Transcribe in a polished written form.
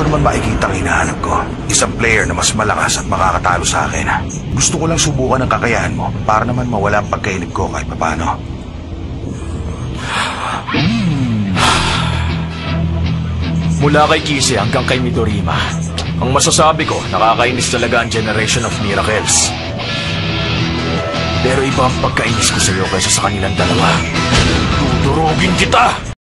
ko naman makikita ang hinahanap ko. Isang player na mas malakas at makakatalo sa akin. Gusto ko lang subukan ang kakayahan mo para naman mawala ang pagkainip ko kahit papano. Mula kay Kise hanggang kay Midorima, ang masasabi ko, nakakainis talaga ang Generation of Miracles. Pero iba ang pagkainis ko sa iyo kaysa sa kanilang dalawa. Tudurugin kita!